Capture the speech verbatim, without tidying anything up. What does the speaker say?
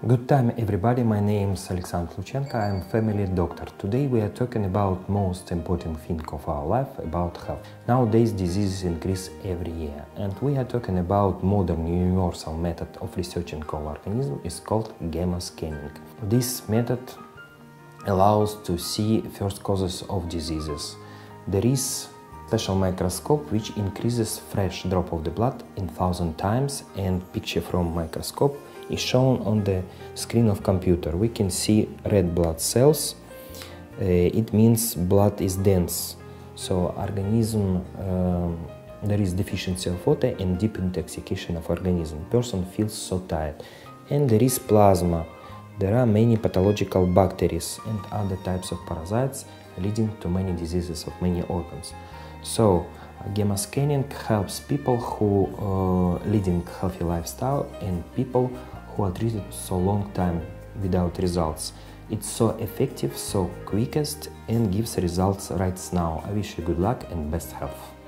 Good time everybody, my name is Dr A Sluchenko, I am family doctor. Today we are talking about most important thing of our life, about health. Nowadays diseases increase every year, and we are talking about modern universal method of researching our organism is called hemoscanning. This method allows to see first causes of diseases. There is special microscope which increases fresh drop of the blood in thousand times, and picture from microscope is shown on the screen of computer. We can see red blood cells. Uh, it means blood is dense, so organism um, there is deficiency of water and deep intoxication of organism. Person feels so tired. And there is plasma. There are many pathological bacteria and other types of parasites leading to many diseases of many organs. So hemoscanning helps people who uh, leading healthy lifestyle and people who are treated so long time without results. It's so effective, so quickest, and gives results right now. I wish you good luck and best health.